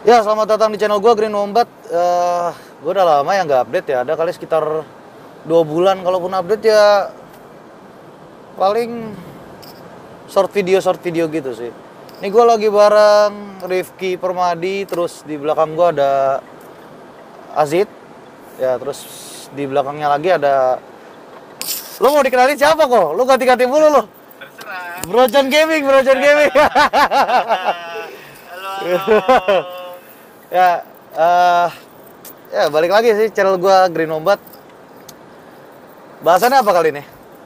Ya, selamat datang di channel gua Green Wombat. Gua udah lama ya nggak update ya. Ada kali sekitar 2 bulan. Kalaupun update ya paling short video gitu sih. Ini gua lagi bareng Rifki Permadi, terus di belakang gua ada Azid. Ya, terus di belakangnya lagi ada. Lo mau dikenalin siapa kok? Lo ganti-ganti mulu lo. Terserah. Brojon Gaming. Halo, halo. Ya, ya balik lagi sih channel gua Green Wombat. Bahasannya apa kali ini?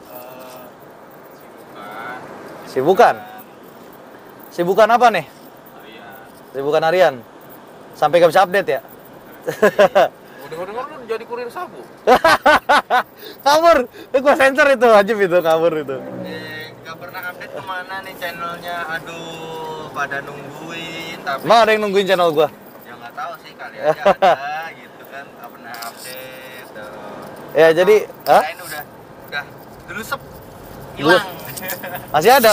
Sibukan. Sibukan apa nih? Harian. Sibukan harian. Sampai gak bisa update ya? Udah lu jadi kurir sabu. Kabur. Gua sensor itu, wajib itu kabur itu. Gak pernah update kemana nih channelnya? Aduh, pada nungguin. Tapi Emang ada yang nungguin channel gua? ya nggak tahu sih, kali aja ada gitu kan. Gak pernah update. Ya jadi, hah? Lain udah delusep hilang. Masih ada.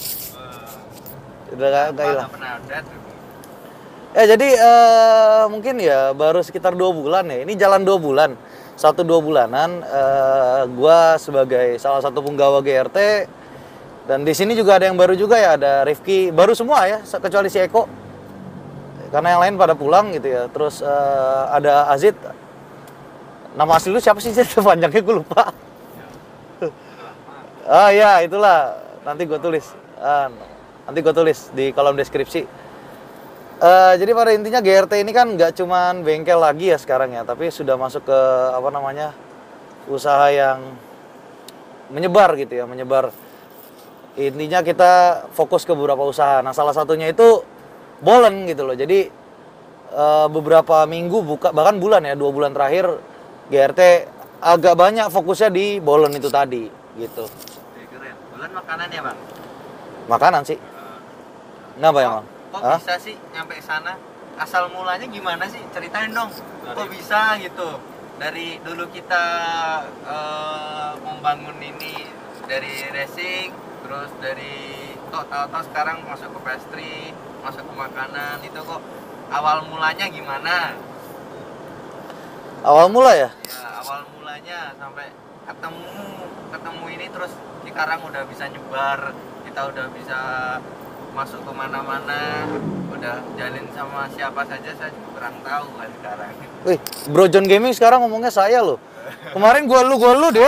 Udah gak hilang. Gak pernah update. Ya jadi mungkin ya baru sekitar 2 bulan ya. Ini jalan 2 bulan. 1-2 bulanan gua sebagai salah satu penggawa GRT, dan di sini juga ada yang baru juga ya, ada Rifki, baru semua ya kecuali si Eko. Karena yang lain pada pulang gitu ya. Terus ada Azid. Nama asli lu siapa sih? Panjangnya gue lupa. Ah ya, itulah. Nanti gue tulis. Nanti gue tulis di kolom deskripsi. Jadi pada intinya GRT ini kan nggak cuman bengkel lagi ya sekarang ya, tapi sudah masuk ke apa namanya, usaha yang menyebar gitu ya, menyebar. Intinya kita fokus ke beberapa usaha. Nah, salah satunya itu Bolen gitu loh. Jadi beberapa minggu, bahkan bulan ya, 2 bulan terakhir GRT agak banyak fokusnya di Bolen itu tadi gitu. Keren. Bulan makanan ya, Bang? Makanan sih. Kenapa ya, Bang? Kok bisa sih nyampe sana? Asal mulanya gimana sih? Ceritain dong. Kok bisa gitu? Dari dulu kita membangun ini dari racing, terus dari tahu-tahu sekarang masuk ke pastry, masuk ke makanan, itu kok awal mulanya gimana? Awal mula ya? Ya, awal mulanya sampai ketemu ini, terus sekarang udah bisa nyebar, kita udah bisa masuk ke mana-mana, udah jalin sama siapa saja saya kurang tahu kan sekarang. Wih, Brojon Gaming sekarang ngomongnya saya loh. Kemarin gua lu dia.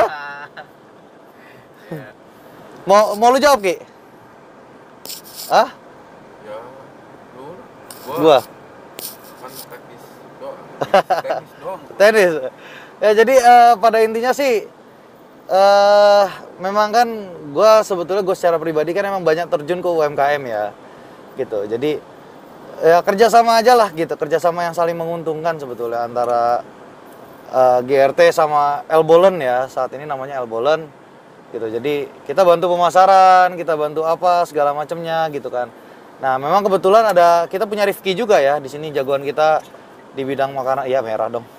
Ya. Mau lu jawab, Ki? Hah? Ya, Gua. kan teknis doang. Tenis. Ya jadi pada intinya sih memang kan sebetulnya gue secara pribadi kan emang banyak terjun ke UMKM ya gitu. Jadi ya kerjasama aja lah gitu, kerjasama yang saling menguntungkan sebetulnya antara GRT sama Elbolen ya, saat ini namanya Elbolen gitu. Jadi kita bantu pemasaran, kita bantu apa segala macamnya gitu kan. Nah memang kebetulan kita punya Rifki juga ya di sini, jagoan kita di bidang makanan. Iya, merah dong.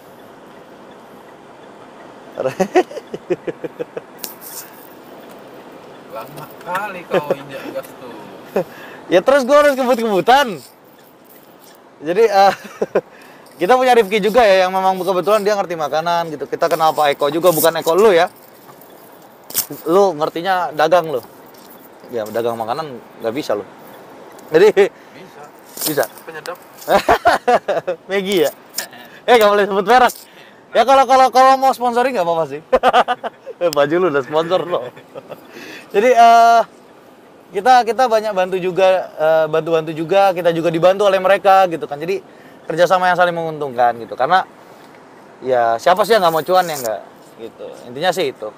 Lama kali kau injak gas tuh. Ya terus gue harus kebut-kebutan. Jadi kita punya Rifki juga ya, yang memang kebetulan dia ngerti makanan gitu. Kita kenal Pak Eko juga, bukan Eko lu ya. Lu ngertinya dagang lu. Ya dagang makanan nggak bisa lu. Jadi bisa. Penyedap. Maggie ya. Nggak boleh sebut merek. Ya kalau mau sponsoring nggak apa-apa sih. Baju lu udah sponsor lo. Jadi kita banyak bantu juga, bantu juga, kita juga dibantu oleh mereka gitu kan. Jadi kerjasama yang saling menguntungkan gitu. Karena ya siapa sih yang nggak mau cuan ya nggak gitu. Intinya sih itu.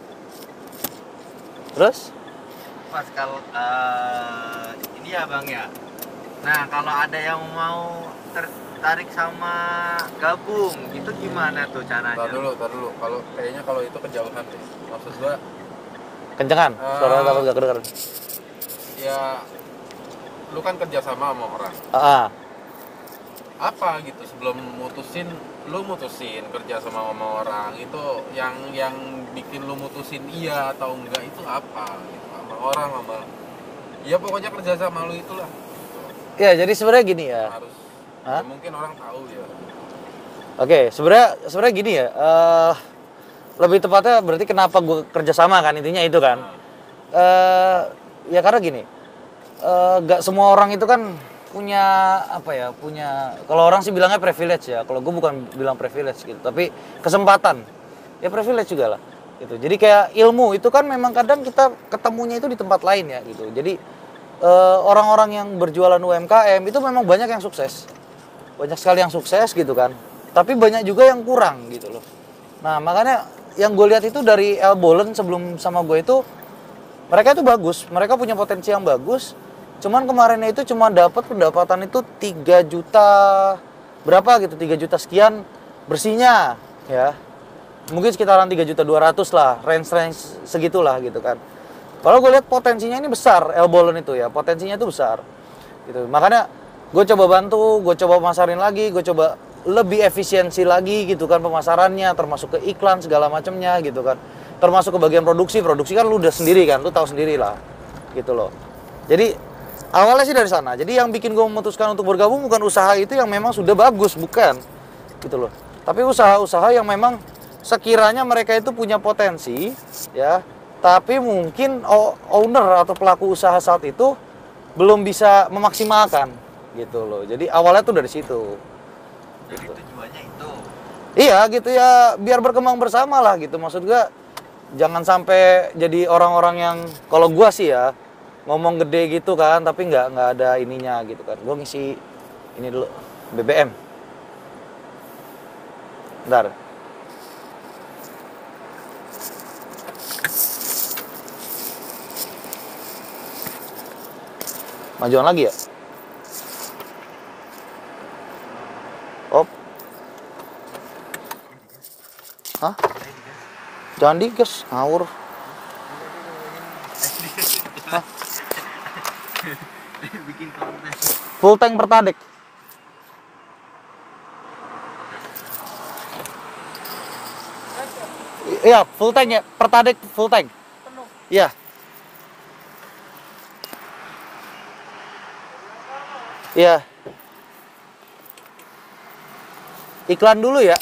Terus? Mas, kalau ini ya Bang ya. Nah, kalau ada yang mau tertarik sama gabung, itu gimana tuh caranya? Tar dulu. Kalau itu kejauhan deh. Maksud gua Kencengan, suara takut gak kedengeran. ya lu kan kerja sama orang. Apa gitu sebelum lu mutusin kerja sama orang itu yang bikin lu mutusin iya atau enggak itu apa gitu, sama orang ya pokoknya kerja sama lu itulah. Ya jadi sebenarnya gini ya. Harus Hah? Ya, mungkin orang tahu ya. Oke, sebenarnya gini ya. Lebih tepatnya berarti kenapa gue kerjasama kan, intinya itu kan. Ya karena gini, gak semua orang itu kan punya apa ya, punya, kalau orang sih bilangnya privilege ya, kalau gue bukan bilang privilege gitu, tapi kesempatan ya, privilege juga lah gitu. Jadi kayak ilmu itu kan memang kadang kita ketemunya itu di tempat lain ya gitu. Jadi orang-orang yang berjualan UMKM itu memang banyak yang sukses, banyak sekali yang sukses gitu kan, tapi banyak juga yang kurang gitu loh. Nah makanya yang gue lihat itu dari El Bolen sebelum sama gue itu, mereka itu bagus, mereka punya potensi yang bagus. Cuman kemarinnya itu cuma dapat pendapatan itu 3 juta berapa gitu, 3 juta sekian bersihnya ya. Mungkin sekitaran 3.200.000 lah, range segitulah gitu kan. Kalau gue lihat potensinya ini besar, El Bolen itu ya, potensinya itu besar gitu. Makanya gue coba bantu, gue coba pemasarin lagi, gue coba lebih efisiensi lagi gitu kan pemasarannya, termasuk ke iklan segala macamnya gitu kan, termasuk ke bagian produksi kan lu udah sendiri kan, lu tahu sendiri lah gitu loh. Jadi awalnya sih dari sana. Jadi yang bikin gue memutuskan untuk bergabung bukan usaha itu yang memang sudah bagus, bukan gitu loh, tapi usaha-usaha yang memang sekiranya mereka itu punya potensi ya, tapi mungkin owner atau pelaku usaha saat itu belum bisa memaksimalkan gitu loh. Jadi awalnya tuh dari situ. Jadi tujuannya itu. Iya gitu ya, biar berkembang bersama lah gitu. Maksud gua jangan sampai jadi orang-orang yang, kalau gua sih ya ngomong gede gitu kan, tapi nggak ada ininya gitu kan. Gua ngisi ini dulu BBM. Bentar. Majuan lagi ya? Op. Hah? Jangan digas, ngawur. Hah? Bikin konten. Full tank Pertalite. Iya, full tank ya, Pertalite full tank. Penuh. Iya. Iya. Iklan dulu ya.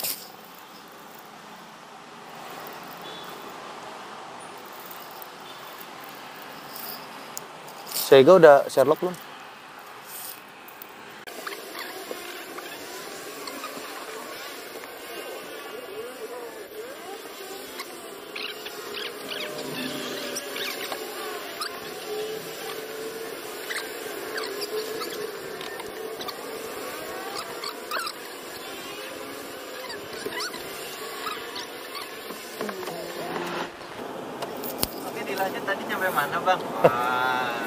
Sega udah Sherlock belum? Oke, dilanjut tadi sampai mana, Bang? Wah,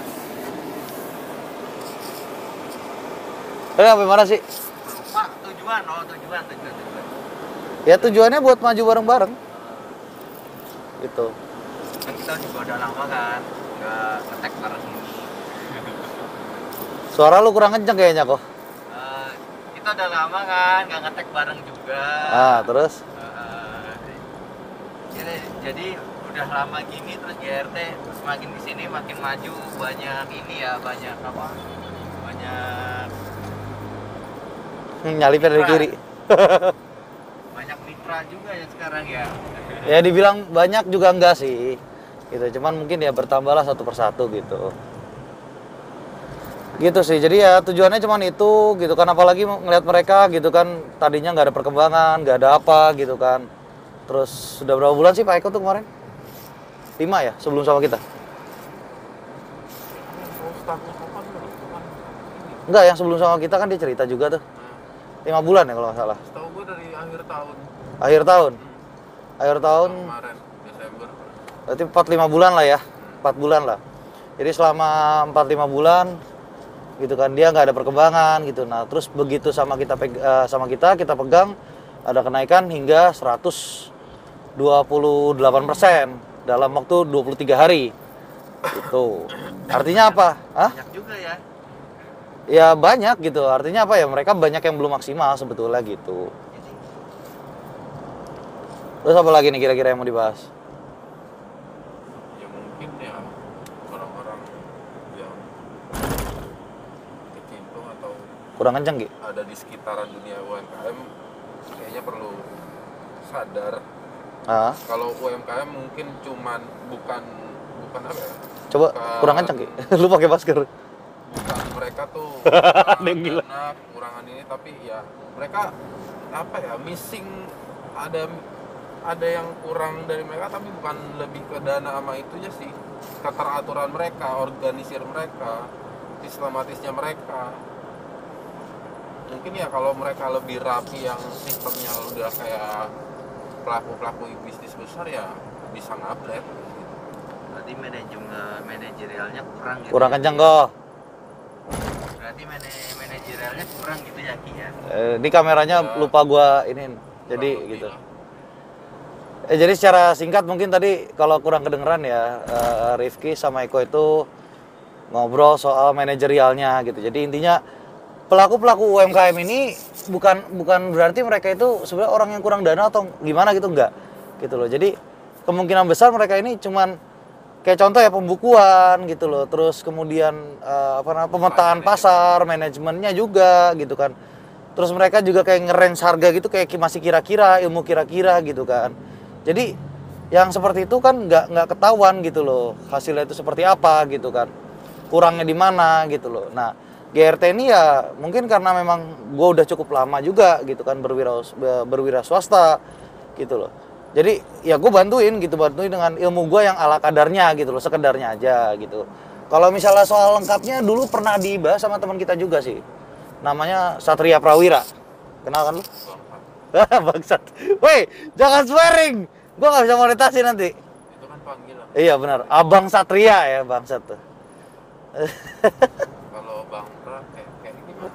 Sampai mana sih? lupa tujuan. Oh, tujuan. Ya tujuannya buat maju bareng-bareng. Gitu. Kan kita juga udah lama kan nggak ngetek bareng ini. Suara lu kurang kenceng kayaknya kok. Kita udah lama kan nggak ngetek bareng juga. Ah, terus? Jadi udah lama gini, terus GRT semakin di sini makin maju, banyak ini ya, banyak apa? Banyak Nyalipnya dari kiri. banyak mitra juga ya sekarang ya. Ya dibilang banyak juga enggak sih. Gitu, cuman mungkin ya bertambahlah satu persatu gitu. Gitu sih. Jadi ya tujuannya cuman itu gitu kan, apalagi ngeliat mereka gitu kan, tadinya nggak ada perkembangan, nggak ada apa gitu kan. Terus sudah berapa bulan sih Pak Eko tuh kemarin? 5 ya sebelum sama kita? Enggak, yang sebelum sama kita kan dia cerita juga tuh. 5 bulan ya kalau nggak salah. Setahu gue dari akhir tahun Akhir tahun. Akhir tahun. kemarin Desember. Berarti 4-5 bulan lah ya. 4 bulan lah. Jadi selama 4-5 bulan gitu kan dia nggak ada perkembangan gitu. Nah, terus begitu sama kita kita pegang ada kenaikan hingga 128% dalam waktu 23 hari. Gitu. Artinya apa? Hah? Banyak juga ya. Ya banyak gitu. Artinya apa ya? Mereka banyak yang belum maksimal sebetulnya gitu. Terus apa lagi nih kira-kira yang mau dibahas? Ya mungkin ya orang-orang yang kecimpung atau Kurang kenceng, Ki. ada di sekitaran dunia UMKM kayaknya perlu sadar Ah, kalau UMKM mungkin cuman bukan bukan apa ya? coba Bukan- kurang kenceng, Ki. Lu pakai masker. Bukan mereka tuh Ada yang gila. dana, kekurangan ini, tapi ya mereka apa ya, missing, ada yang kurang dari mereka, tapi bukan lebih ke dana sama itunya sih, keteraturan mereka, organisir mereka, sistematisnya mereka. Mungkin ya kalau mereka lebih rapi, yang sistemnya udah kayak pelaku bisnis besar, ya bisa ngupgrade gitu. Berarti manajerialnya kurang gitu. Kurang ya? kenceng kok. Berarti manajerialnya kurang gitu ya, Ki ya. Ini kameranya Ya. lupa gua ini. Jadi Kurang lebih gitu. lah. Jadi secara singkat mungkin tadi kalau kurang kedengeran ya, Rifki sama Eko itu ngobrol soal manajerialnya gitu. Jadi intinya pelaku-pelaku UMKM ini bukan berarti mereka itu sebenarnya orang yang kurang dana atau gimana gitu, enggak gitu loh. Jadi kemungkinan besar mereka ini cuman kayak contoh ya pembukuan gitu loh. Terus kemudian pemetaan pasar, manajemennya juga gitu kan. Terus mereka juga kayak nge-range harga gitu, kayak masih kira-kira, ilmu kira-kira gitu kan. Jadi yang seperti itu kan nggak ketahuan gitu loh, hasilnya itu seperti apa gitu kan, kurangnya di mana gitu loh. Nah, GRT ini ya mungkin karena memang gue udah cukup lama juga gitu kan berwira swasta gitu loh. Jadi ya gue bantuin dengan ilmu gue yang ala kadarnya gitu loh, sekedarnya aja gitu. Kalau misalnya soal lengkapnya dulu pernah dibahas sama teman kita juga sih, namanya Satria Prawira. Kenal kan lu? Bangsat. Woi, jangan swearing. Gua nggak bisa monetasi nanti. Itu kan panggilan. Iya benar. Abang Satria ya, bangsat tuh. Kalau Bang Pra kayak gimana?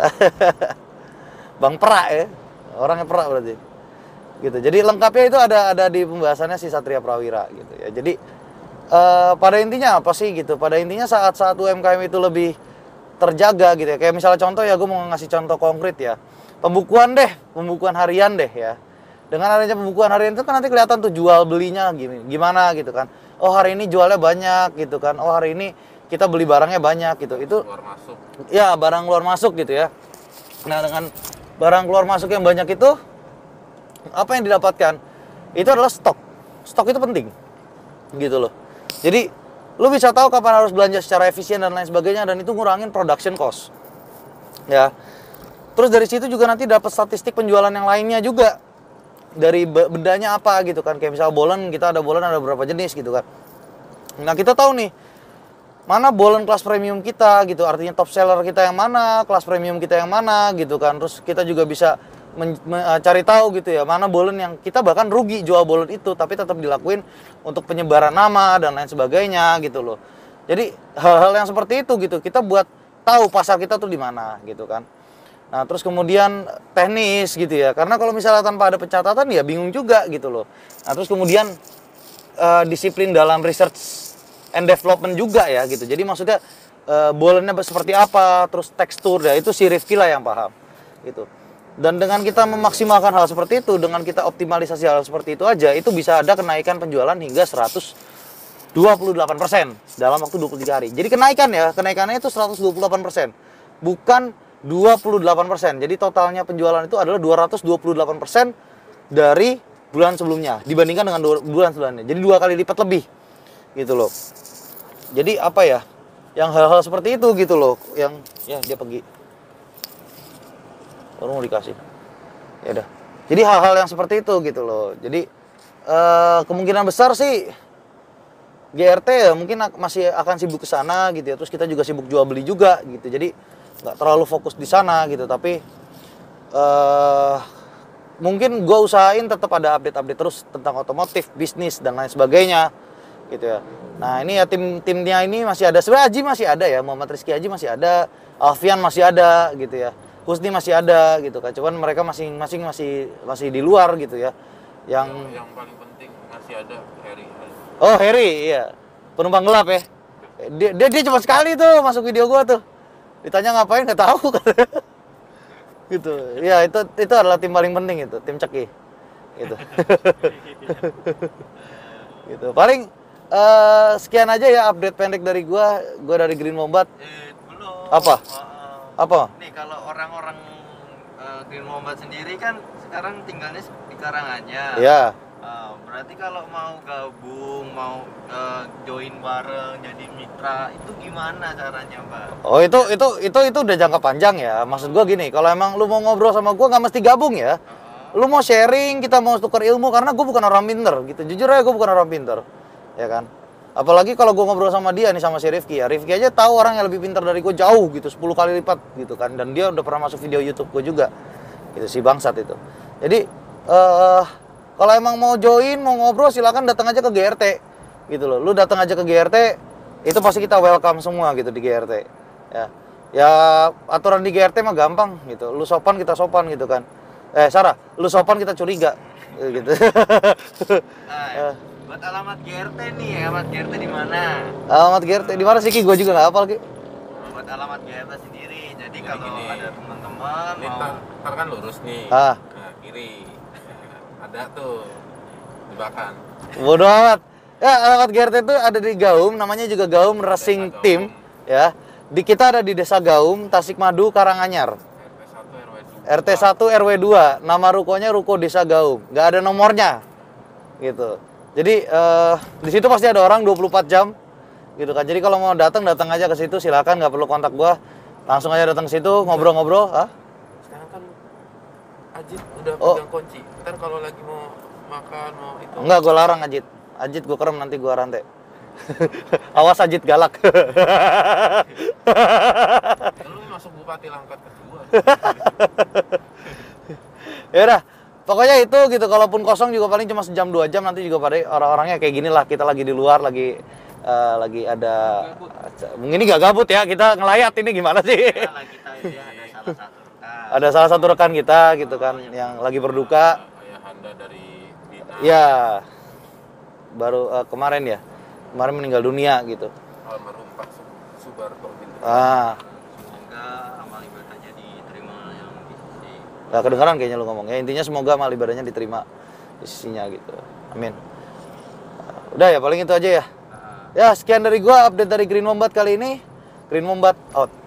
Bang Perak ya. Orangnya perak berarti. Gitu. Jadi lengkapnya itu ada di pembahasannya si Satria Prawira gitu ya. Jadi pada intinya apa sih gitu? Pada intinya saat UMKM itu lebih terjaga gitu ya. Kayak misalnya contoh ya, gue mau ngasih contoh konkret ya. Pembukuan harian deh ya. Dengan adanya pembukuan harian itu kan nanti kelihatan tuh jual belinya gimana gitu kan. Oh hari ini jualnya banyak gitu kan. Oh hari ini kita beli barangnya banyak gitu. Itu Keluar masuk. ya barang keluar masuk gitu ya. Nah dengan barang keluar masuk yang banyak itu, apa yang didapatkan? Itu adalah stok. Stok itu penting gitu loh. Jadi lu bisa tahu kapan harus belanja secara efisien dan lain sebagainya, dan itu ngurangin production cost ya. Terus dari situ juga nanti dapat statistik penjualan yang lainnya juga, dari bendanya apa gitu kan. Kayak misal bolen, kita ada bolen ada berapa jenis gitu kan. Nah kita tahu nih mana bolen kelas premium kita gitu, artinya top seller kita yang mana, kelas premium kita yang mana gitu kan. Terus kita juga bisa cari tahu gitu ya, mana bolen yang kita bahkan rugi jual bolen itu, tapi tetap dilakuin untuk penyebaran nama dan lain sebagainya gitu loh. Jadi hal-hal yang seperti itu gitu, kita buat tahu pasar kita tuh di mana gitu kan. Nah terus kemudian teknis gitu ya, karena kalau misalnya tanpa ada pencatatan ya bingung juga gitu loh. Nah terus kemudian disiplin dalam research and development juga ya gitu. Jadi maksudnya bolennya seperti apa, terus tekstur ya, itu si Rifki lah yang paham gitu. Dan dengan kita memaksimalkan hal seperti itu, dengan kita optimalisasi hal seperti itu aja, itu bisa ada kenaikan penjualan hingga 128% dalam waktu 23 hari. Jadi kenaikannya itu 128%, bukan 28%. Jadi totalnya penjualan itu adalah 228% dari bulan sebelumnya dibandingkan dengan bulan sebelumnya. Jadi 2 kali lipat lebih gitu loh. Jadi apa ya, yang hal-hal seperti itu gitu loh, yang ya dia pergi baru mau dikasih ya udah. Jadi hal-hal yang seperti itu gitu loh. Jadi kemungkinan besar sih GRT ya mungkin masih akan sibuk ke sana gitu ya. Terus kita juga sibuk jual beli juga gitu. Jadi nggak terlalu fokus di sana gitu. Tapi mungkin gue usahain tetap ada update-update terus tentang otomotif, bisnis dan lain sebagainya gitu ya. Nah ini ya timnya ini masih ada. Sebenarnya Aji masih ada ya, Muhammad Rizky Aji masih ada, Alfian masih ada gitu ya, Husni masih ada gitu kan. Cuman mereka masing-masing masih di luar gitu ya. Yang paling penting masih ada Harry. Oh Harry, iya, penumpang gelap ya. Dia cuma sekali tuh masuk video gua tuh. Ditanya ngapain nggak tahu katanya. Gitu. Ya itu adalah tim paling penting itu, tim Ceki. Gitu. Gitu. Paling sekian aja ya update pendek dari gua dari Green Wombat. Belum. Apa? Apa? Nih kalau orang-orang Green Wombat sendiri kan sekarang tinggalnya di Karanganyar. Ya. Berarti kalau mau gabung, mau join bareng jadi mitra itu gimana caranya, Pak? Oh itu udah jangka panjang ya. Maksud gua gini, kalau emang lu mau ngobrol sama gua nggak mesti gabung ya. Lu mau sharing, kita mau tukar ilmu karena gua bukan orang pinter gitu. Jujur aja gua bukan orang pinter, ya kan. Apalagi kalau gua ngobrol sama dia nih sama si Rifki ya. Rifki aja tahu orang yang lebih pintar dari gua jauh gitu, 10 kali lipat gitu kan. Dan dia udah pernah masuk video YouTube gua juga. Gitu si bangsat itu. Jadi kalau emang mau join, mau ngobrol silakan datang aja ke GRT. Gitu loh. Lu datang aja ke GRT, itu pasti kita welcome semua gitu di GRT. Ya. Ya aturan di GRT mah gampang gitu. Lu sopan kita sopan gitu kan. Sarah, lu sopan kita curiga gitu. Buat alamat GRT nih, alamat GRT di mana? Alamat GRT di mana sih Ki? Gua juga nggak hafal Ki. Buat alamat GRT sendiri. Jadi kalau gini. ada teman-teman Ini mau ntar kan lurus nih. Ah. Nah, kiri. Ada tuh jebakan. Bodoh amat. Ya, alamat GRT itu ada di Gaum, namanya juga Gaum Racing Gaum. Team, ya. Di kita ada di Desa Gaum, Tasikmadu, Karanganyar. RT 1 RW 2. RT 1 RW 2, nama rukonya Ruko Desa Gaum. Nggak ada nomornya. Gitu. Jadi di situ pasti ada orang 24 jam. Gitu kan. Jadi kalau mau datang aja ke situ, silakan, nggak perlu kontak gua. Langsung aja datang ke situ, ngobrol-ngobrol, Sekarang kan Ajit udah Oh. pegang kunci. Ntar kalau lagi mau makan, mau itu. Enggak, gua larang Ajit. Ajit gua kerem nanti gua rantai. Awas Ajit galak. Lu masuk Bupati Langkat kedua. Ya udah, pokoknya itu gitu. Kalaupun kosong juga paling cuma sejam 2 jam, nanti juga pada orang-orangnya kayak gini lah. Kita lagi di luar, lagi ada mungkin ini gak gabut ya, kita ngelayat ini gimana sih? kita ini ada salah satu rekan. Ada salah satu rekan kita gitu kan yang lagi berduka. Ayah Anda dari Bina. Ya, baru kemarin meninggal dunia gitu. Almarhum Pak Subarto bin. Semoga amal ibadahnya diterima yang di sisi. Gak kedengeran kayaknya lu ngomong. Ya intinya semoga amal ibadahnya diterima di sisinya gitu. Amin. Udah ya, paling itu aja ya. Ya, sekian dari gua update dari Green Wombat kali ini. Green Wombat out.